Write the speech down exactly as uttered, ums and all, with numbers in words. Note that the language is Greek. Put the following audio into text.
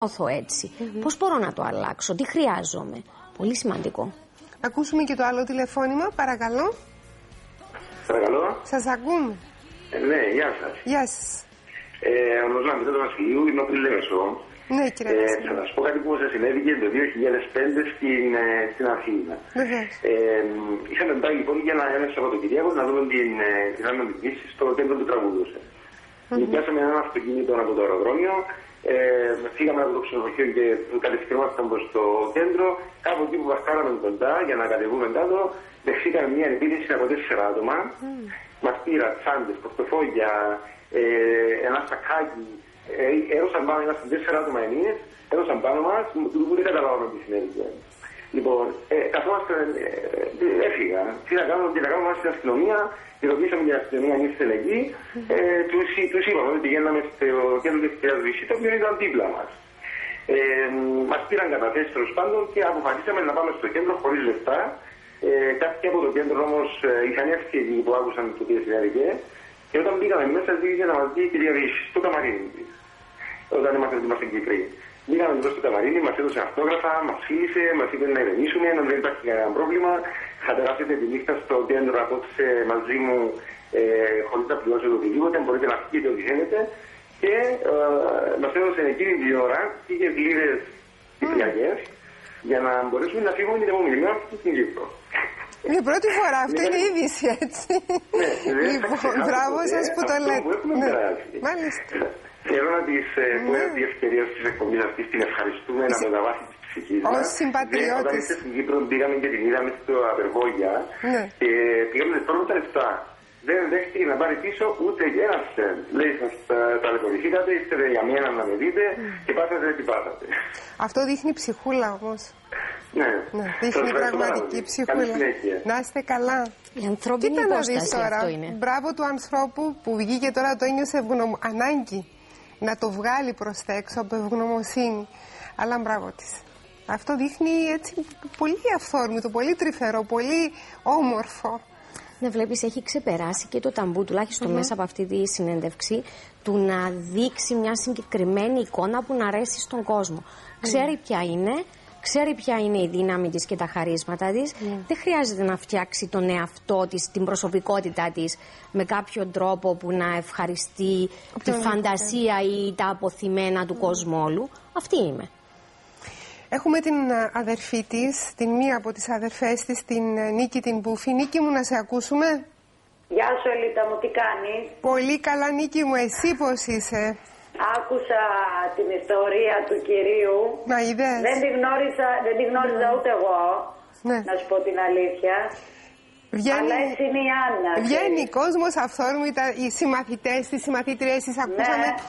νιώθω έτσι. Mm-hmm. Πώς μπορώ να το αλλάξω, τι χρειάζομαι. Πολύ σημαντικό. Ακούσουμε και το άλλο τηλεφώνημα, παρακαλώ. Παρακαλώ. Σας ακούμε. Ε, ναι, γεια σας. Γεια σας. Ε, ονομάζομαι του Βασιλείου, είμαι από τη Λέμεσο. Ναι, κύριε ε, Βασιλείου. Θα σας πω κάτι που σας συνέβηκε το δύο χιλιάδες πέντε στην, ε, στην Αθήνα. Βεβαίως. Ε, είχαμε πάει λοιπόν για ένα, ένα Σαββατοκυριακό να δούμε την, την αναμετρήση στο κέντρο του Τραγουδούσε. Mm-hmm. Πιάσαμε ένα αυτοκίνητο από το αεροδρόμιο, ε, φύγαμε από το ξενοδοχείο και κατευθυνόμασταν προς το κέντρο. Κάπου εκεί που βασκάραμε κοντά για να κατεβούμε κάτω, δεχτήκαμε μια επίθεση από τέσσερα άτομα. Mm. Μας πήρα τσάντες, πορτοφόλια, ε, ένα σακάκι. Ε, έδωσαν πάνω, ήμασταν τέσσερα άτομα εμείς, έδωσαν πάνω μας, που δεν καταλάβαμε τι συνέβη. Λοιπόν, ε, καθόμαστε, ε, ε, έφυγα. Τι να κάνουμε, τι να κάνουμε στην αστυνομία, και ρωτήσαμε την αστυνομία αν ήρθε εκεί. Ε, τους, τους είπαμε ότι πηγαίναμε στο κέντρο της κυρίας Βυσσή, το οποίο ήταν δίπλα μας. Ε, μας πήραν καταθέσεις τέλος πάντων και αποφασίσαμε να πάμε στο κέντρο χωρίς λεφτά. Ε, κάποιοι από το κέντρο όμως ε, είχαν έρθει εκεί που άκουσαν το τι συνέβη. Και όταν πήγαμε μέσα, ζήτησε να μας δει η κυρία Βυσσή στο καμαρίνι της. Όταν ήμασταν ότι είμαστε Κύπροι. Πήγαμε εδώ στο καμαρίνι, μας έδωσε αυτόγραφα, μας φίλησε, μας είπε να ηρεμήσουμε, να δεν υπάρχει κανένα πρόβλημα. Θα περάσετε τη νύχτα στο κέντρο απόψε μαζί μου ε, χωρίς να πληρώσετε οτιδήποτε, μπορείτε να φύγετε ό,τι θέλετε. Και ε, μας έδωσε εκείνη την ώρα πήγε λίρες κυπριακές για να μπορέσουμε να φύγουμε την επόμενη μέρα στην Κύπρο. Είναι η πρώτη φορά, αυτό είναι είδηση, έτσι. Λοιπόν, μπράβο σας που το λέτε. Μάλιστα. Θέλω να της πω τη ευκαιρία της εκπομπής αυτής, την ευχαριστούμε να μεταβάσει της ψυχής μας. Ως συμπατριώτης. Όταν ήρθε στην Κύπρο πήγαμε και την είδαμε στο Απεργόγια και πήγαμε τα πρώτα λεφτά. Δεν δέχτηκε να πάρει πίσω ούτε ένα σεντ. Λέει, σας ταλαιπωρηθήκατε, είστε για μένα να με δείτε και πάθατε τι πάθατε. Αυτό δείχνει ψυχούλα όμως. Ναι, ναι, δείχνει πραγματική ψυχούλα. Να είστε καλά. Η ανθρώπινη υπόσταση αυτό είναι. Μπράβο του ανθρώπου που βγήκε τώρα, το ένιωσε ευγνωμο... ανάγκη να το βγάλει προς τα έξω από ευγνωμοσύνη. Αλλά μπράβο της. Αυτό δείχνει έτσι πολύ αυθόρμητο, πολύ τρυφερό, πολύ όμορφο. Ναι, βλέπεις, έχει ξεπεράσει και το ταμπού, τουλάχιστον mm-hmm. μέσα από αυτή τη συνέντευξη, του να δείξει μια συγκεκριμένη εικόνα που να αρέσει στον κόσμο. Mm. Ξέρει ποια είναι, ξέρει ποια είναι η δύναμη της και τα χαρίσματα της. Mm. Δεν χρειάζεται να φτιάξει τον εαυτό της, την προσωπικότητά της, με κάποιον τρόπο που να ευχαριστεί mm. τη φαντασία ή τα αποθυμένα του mm. κόσμου όλου. Αυτή είμαι. Έχουμε την αδερφή της, την μία από τις αδερφές της, την Νίκη την Μπούφη. Νίκη μου, να σε ακούσουμε. Γεια σου Ελίτα μου, τι κάνεις? Πολύ καλά Νίκη μου, εσύ πώς είσαι? Άκουσα την ιστορία του κυρίου. Μα είδες? Δεν τη γνώριζα, δεν τη γνώριζα ούτε εγώ, ναι. Να σου πω την αλήθεια. Βγαίνει, αλλά έτσι είναι η Άννα. Βγαίνει κόσμος αυθόρμητα, οι συμμαθητές, τις συμμαθήτριές τις ακούσαμε. Ναι.